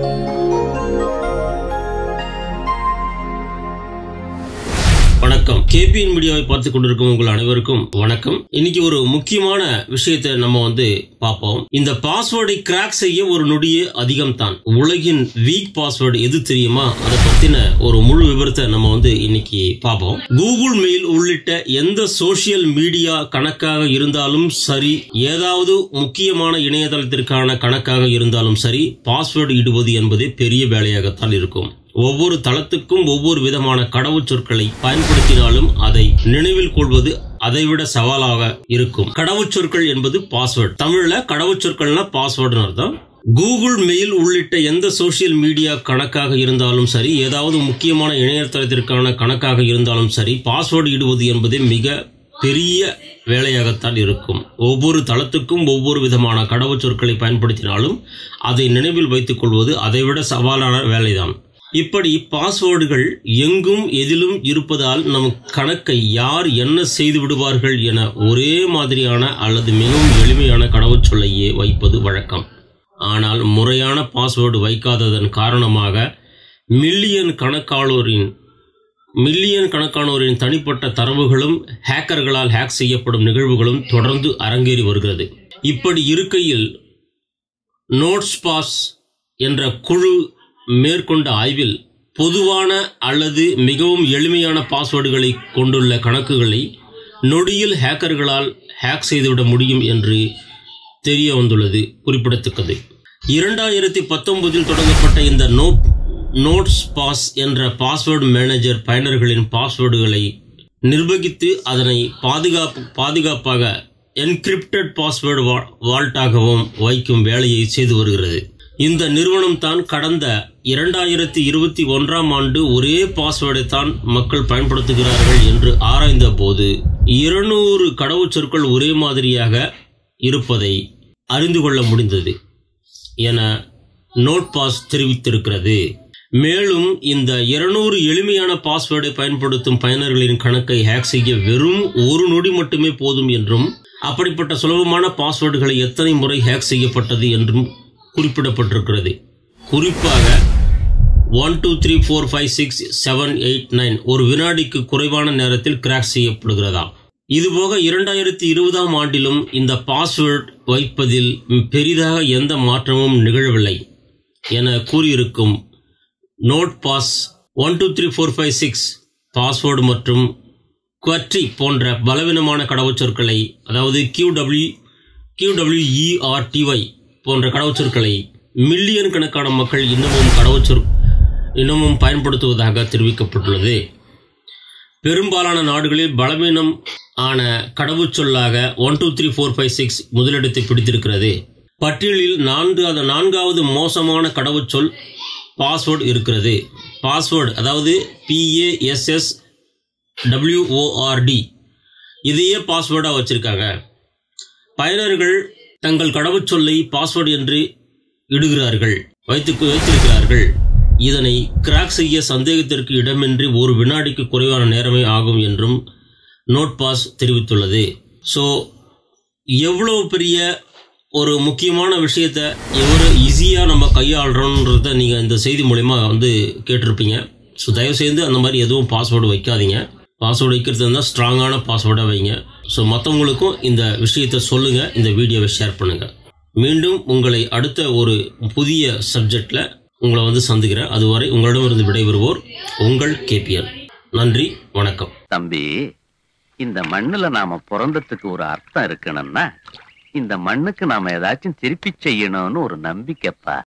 வணக்கம். KPN மீடியாவை பார்த்துக் கொண்டிருக்கும் உங்கள் அனைவருக்கும் வணக்கம். இன்னைக்கு ஒரு முக்கியமான விஷயத்தை நம்ம பார்ப்போம். இந்த பாஸ்வேர்டை கிராக் செய்ய ஒரு நொடியே அதிகம் தான். உலகின் வீக் பாஸ்வேர்டு எது தெரியுமா? அதை பத்தின ஒரு முழு விவரத்தை நம்ம இன்னைக்கு பார்ப்போம். கூகுள் மெயில் உள்ளிட்ட எந்த சோசியல் மீடியா கணக்காக இருந்தாலும் சரி, ஏதாவது முக்கியமான இணையதளத்திற்கான கணக்காக இருந்தாலும் சரி, பாஸ்வேர்டு இடுவது என்பதே பெரிய வேலையாகத்தான் இருக்கும். ஒவ்வொரு தளத்துக்கும் ஒவ்வொரு விதமான கடவுச்சொற்களை பயன்படுத்தினாலும் அதை நினைவில் கொள்வது அதைவிட சவாலாக இருக்கும். கடவுச்சொற்கள் என்பது பாஸ்வேர்டு. தமிழ்ல கடவுச்சொற்கள்னா பாஸ்வேர்டுன்னு அர்த்தம். கூகுள் மெயில் உள்ளிட்ட எந்த சோசியல் மீடியா கணக்காக இருந்தாலும் சரி, ஏதாவது முக்கியமான இணையதளத்திற்கான கணக்காக இருந்தாலும் சரி, பாஸ்வேர்டு இடுவது என்பது மிக பெரிய வேலையாகத்தான் இருக்கும். ஒவ்வொரு தளத்துக்கும் ஒவ்வொரு விதமான கடவுச்சொற்களை பயன்படுத்தினாலும் அதை நினைவில் வைத்துக் கொள்வது அதைவிட சவாலான வேலைதான். இப்படி பாஸ்வேர்டுகள் எங்கும் எதிலும் இருப்பதால் நம் கணக்கை யார் என்ன செய்து விடுவார்கள் என ஒரே மாதிரியான அல்லது மிகவும் எளிமையான கடவுச்சொல்லையே வைப்பது வழக்கம். ஆனால் முறையான பாஸ்வேர்டு வைக்காததன் காரணமாக மில்லியன் கணக்கானோரின் தனிப்பட்ட தரவுகளும் ஹேக்கர்களால் ஹேக் செய்யப்படும் நிகழ்வுகளும் தொடர்ந்து அரங்கேறி வருகிறது. இப்படி இருக்கையில் நோட்ஸ்பாஸ் என்ற குழு மேற்கொண்ட ஆய்வில் பொதுவான அல்லது மிகவும் எளிமையான பாஸ்வேர்டுகளை கொண்டுள்ள கணக்குகளை நொடியில் ஹேக்கர்களால் ஹேக் செய்துவிட முடியும் என்று தெரிய வந்துள்ளது குறிப்பிடத்தக்கது. 2019 தொடங்கப்பட்ட இந்த நோட்ஸ்பாஸ் என்ற பாஸ்வேர்டு மேனேஜர் பயனர்களின் பாஸ்வேர்டுகளை நிர்வகித்து அதனை பாதுகாப்பாக என்கிரிப்டட் பாஸ்வேர்டு வால்ட்டாகவும் வைக்கும் வேலையை செய்து வருகிறது. இந்த நிறுவனம் தான் கடந்த 2021 ஆண்டு ஒரே பாஸ்வேர்டை தான் மக்கள் பயன்படுத்துகிறார்கள் என்று ஆராய்ந்த போது 200 கடவுச்சொற்கள் ஒரே மாதிரியாக இருப்பதை அறிந்து கொள்ள முடிந்தது என நோட்பாஸ் தெரிவித்திருக்கிறது. மேலும் இந்த 200 எளிமையான பாஸ்வேர்டை பயன்படுத்தும் பயனர்களின் கணக்கை ஹேக் செய்ய வெறும் ஒரு நொடி மட்டுமே போதும் என்றும், அப்படிப்பட்ட சுலபமான பாஸ்வேர்டுகளை எத்தனை முறை ஹேக் செய்யப்பட்டது என்றும் குறிப்பிடப்பட்டிருக்கிறது. குறிப்பாக 1 2 3 4 5 6 7 8 9 ஒரு வினாடிக்கு குறைவான நேரத்தில் கிராக் செய்யப்படுகிறதா. இதுபோக 2020 ஆண்டிலும் இந்த பாஸ்வேர்டு வைப்பதில் பெரிதாக எந்த மாற்றமும் நிகழவில்லை என கூறியிருக்கும் நோட்பாஸ் 1 2 3 4 5 6 பாஸ்வேர்டு மற்றும் குவர்ட்டி போன்ற பலவீனமான கடவுச்சொற்களை, அதாவது QWERTY போன்ற கடவுச்சொற்களை மில்லியன் கணக்கான மக்கள் இன்னமும் பயன்படுத்துவதாக தெரிவிக்கப்பட்டுள்ளது. பெரும்பாலான நாடுகளில் பலவீனம் ஆன கடவுச்சொல்லாக 1 2 3 4 5 6 முதலிடத்தை பிடித்திருக்கிறது. பட்டியலில் 4வது மோசமான கடவுச்சொல் பாஸ்வேர்டு இருக்கிறது. பாஸ்வேர்டு அதாவது PASSWORD இதையே பாஸ்வேர்டா வச்சிருக்காங்க. பயனர்கள் தங்கள் கடவுச்சொல்லை பாஸ்வேர்டு என்று வைத்திருக்கிறார்கள். இதனை கிராக் செய்ய சந்தேகத்திற்கு இடமின்றி ஒரு வினாடிக்கு குறைவான நேரமே ஆகும் என்றும் நோட்பாஸ் தெரிவித்துள்ளது. ஸோ எவ்வளவு பெரிய ஒரு முக்கியமான விஷயத்தை எவ்வளோ ஈஸியாக நம்ம கையாளுறோன்றத நீங்கள் இந்த செய்தி மூலமா கேட்டிருப்பீங்க. ஸோ தயவுசெய்து அந்த மாதிரி எதுவும் பாஸ்வேர்டு வைக்காதீங்க. பாஸ்வேர்டு வைக்கிறது இருந்தால் ஸ்ட்ராங்கான பாஸ்வேர்டாக வைங்க. ஸோ மற்றவங்களுக்கும் இந்த விஷயத்தை சொல்லுங்கள், இந்த வீடியோவை ஷேர் பண்ணுங்கள். மீண்டும் உங்களை அடுத்த ஒரு புதிய சப்ஜெக்டில் உங்களை சந்திக்கிறேன். அதுவரை உங்களிடமிருந்து விடைபெறுவோர் உங்கள் KPN. நன்றி, வணக்கம். தம்பி, இந்த மண்ணுல நாம பிறந்ததுக்கு ஒரு அர்த்தம் இருக்கணும்னா இந்த மண்ணுக்கு நாம ஏதாச்சும் திருப்பி செய்யணும்னு ஒரு நம்பிக்கைப்பா.